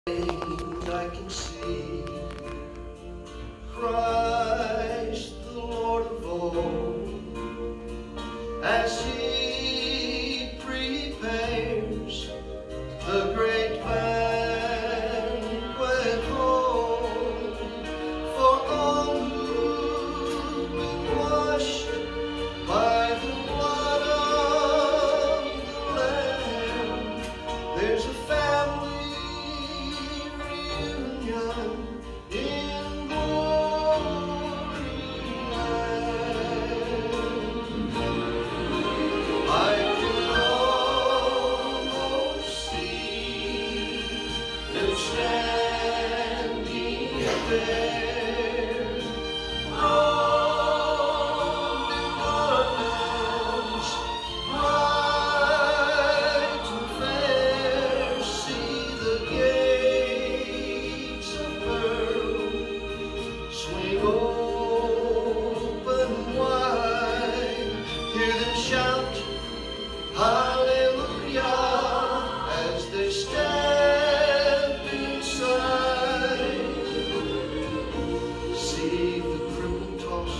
I can see Christ, the Lord of all, as He prepares the great banquet hall for all who've been washed by the blood of the Lamb. There's a family reunion in Gloryland. I can almost see them standing there, robed in garments bright and fair. See the gates of pearl swing open wide. Hear them shout hallelujah as they step inside. See the crippled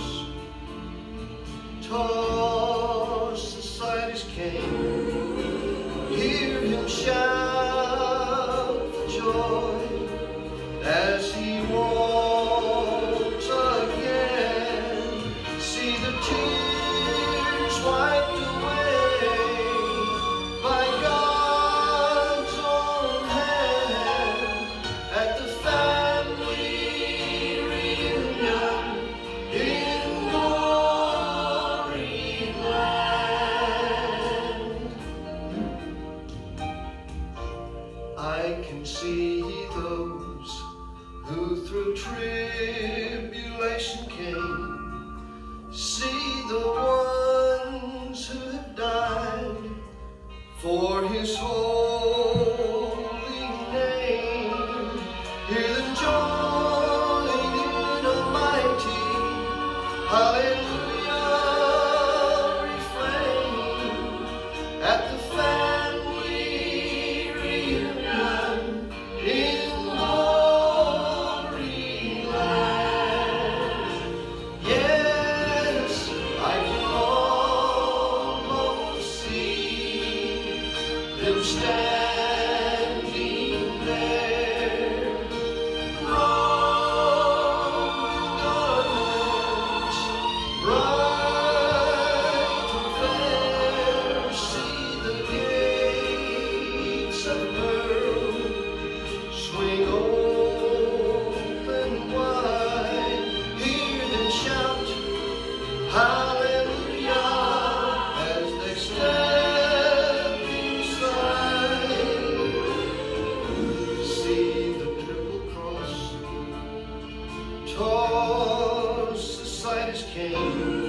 toss aside his cane. Hear him shout for joy as he walks again. See the tears wiped away by God's own hand at the family reunion in Gloryland. I can see those who through tribulation came. See the ones who have died for His holy name. Hear them join in a mighty hallelujah refrain at the family reunion in Gloryland. Yes, I can almost see them standing there, robed in garments bright and fair. See the gates of pearl swing open wide. Hear them shout hallelujah as they step inside. See the triple cross toss aside his cane.